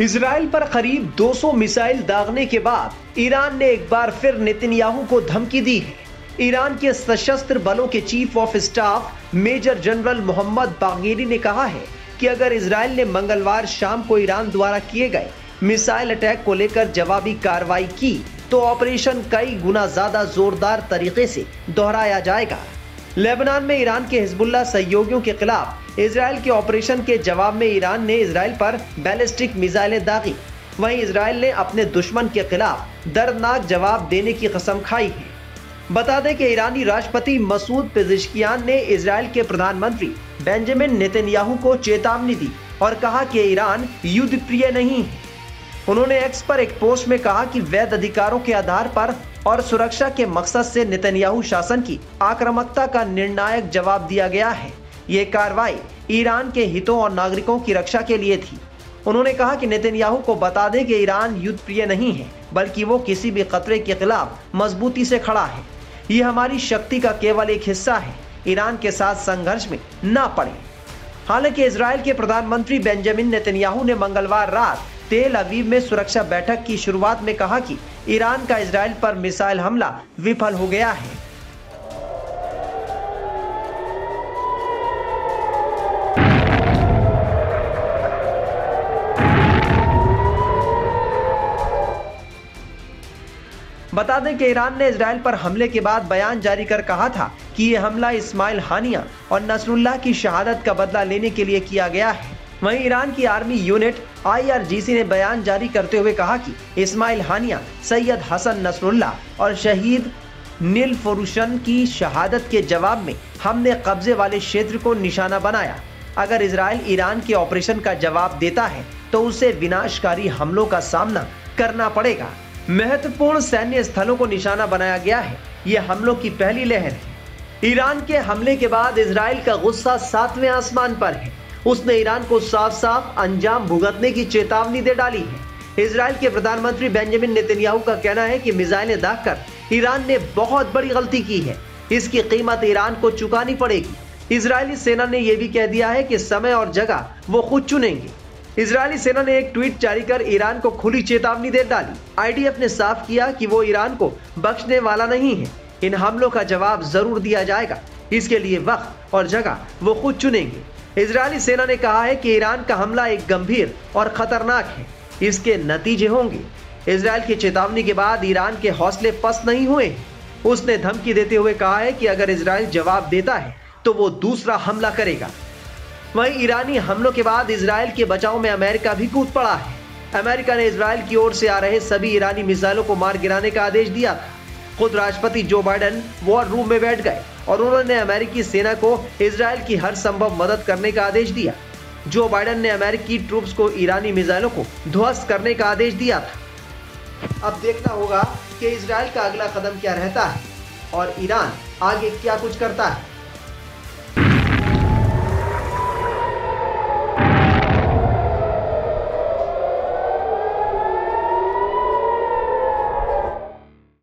Israel पर करीब 200 missile दागने के बाद ईरान ने एक बार फिर नेतन्याहू को धमकी दी है। ईरान के सशस्त्र बलों के chief of staff major general Mohammad Bagheri ने कहा है कि अगर इजराइल ने मंगलवार शाम को ईरान द्वारा किए गए मिसाइल अटैक को लेकर जवाबी कार्रवाई की तो ऑपरेशन कई गुना ज्यादा जोरदार तरीके से दोहराया जाएगा। लेबनान में ईरान के हिजबुल्लाह सहयोगियों के खिलाफ इजराइल के ऑपरेशन के जवाब में ईरान ने इजराइल पर बैलिस्टिक मिसाइलें दागी। वहीं इजराइल ने अपने दुश्मन के खिलाफ दर्दनाक जवाब देने की कसम खाई है। बता दें कि ईरानी राष्ट्रपति मसूद पेजेश्कियान ने इजराइल के प्रधानमंत्री बेंजामिन नेतन्याहू को चेतावनी दी और कहा कि ईरान युद्ध प्रिय नहीं है। उन्होंने एक्स पर एक पोस्ट में कहा कि वैध अधिकारों के आधार पर और सुरक्षा के मकसद से नेतन्याहू शासन की आक्रामकता का निर्णायक जवाब दिया गया है। ये कार्रवाई ईरान के हितों और नागरिकों की रक्षा के लिए थी। उन्होंने कहा कि नेतन्याहू को बता दें कि ईरान युद्ध प्रिय नहीं है, बल्कि वो किसी भी खतरे के खिलाफ मजबूती से खड़ा है। ये हमारी शक्ति का केवल एक हिस्सा है। ईरान के साथ संघर्ष में ना पड़े। हालांकि इजराइल के प्रधानमंत्री बेंजामिन नेतन्याहू ने मंगलवार रात तेल अवीव में सुरक्षा बैठक की शुरुआत में कहा कि ईरान का इजराइल पर मिसाइल हमला विफल हो गया है। बता दें कि ईरान ने इजराइल पर हमले के बाद बयान जारी कर कहा था कि यह हमला इस्माइल हानिया और नसरुल्लाह की शहादत का बदला लेने के लिए किया गया है। वहीं ईरान की आर्मी यूनिट IRGC ने बयान जारी करते हुए कहा कि Ismail Haniyeh, Sayyed Hassan Nasrallah और शहीद नील फरुशन की शहादत के जवाब में हमने कब्जे वाले क्षेत्र को निशाना बनाया। अगर इजराइल ईरान के ऑपरेशन का जवाब देता है तो उसे विनाशकारी हमलों का सामना करना पड़ेगा। महत्वपूर्ण सैन्य स्थलों को निशाना बनाया गया है। यह हमलों की पहली लहर है। ईरान के हमले के बाद इजराइल का गुस्सा 7वें आसमान पर है। उसने ईरान को साफ साफ अंजाम भुगतने की चेतावनी दे डाली है। इजराइल के प्रधानमंत्री बेंजामिन नेतन्याहू का कहना है कि मिसाइलें दागकर ईरान ने बहुत बड़ी गलती की है। इसकी कीमत ईरान को चुकानी पड़ेगी। इजरायली सेना ने यह भी कह दिया है कि समय और जगह वो खुद चुनेंगे। इजरायली सेना ने एक ट्वीट जारी कर ईरान को खुली चेतावनी दे डाली। IDF ने साफ किया कि वो ईरान को बख्शने वाला नहीं है। इन हमलों का जवाब जरूर दिया जाएगा। इसके लिए वक्त और जगह वो खुद चुनेंगे। इजरायली सेना ने कहा है कि ईरान का हमला एक गंभीर और खतरनाक है। इसके नतीजे होंगे। इजराइल की चेतावनी के बाद ईरान के हौसले पस्त नहीं हुए। उसने धमकी देते हुए कहा है कि अगर इजराइल जवाब देता है तो वो दूसरा हमला करेगा। वहीं ईरानी हमलों के बाद इजराइल के बचाव में अमेरिका भी कूद पड़ा है। अमेरिका ने इजराइल की ओर से आ रहे सभी ईरानी मिसाइलों को मार गिराने का आदेश दिया था। खुद राष्ट्रपति जो बाइडेन वॉर रूम में बैठ गए और उन्होंने अमेरिकी सेना को इजराइल की हर संभव मदद करने का आदेश दिया। जो बाइडेन ने अमेरिकी ट्रूप्स को ईरानी मिसाइलों को ध्वस्त करने का आदेश दिया था। अब देखना होगा कि इजराइल का अगला कदम क्या रहता है और ईरान आगे क्या कुछ करता है।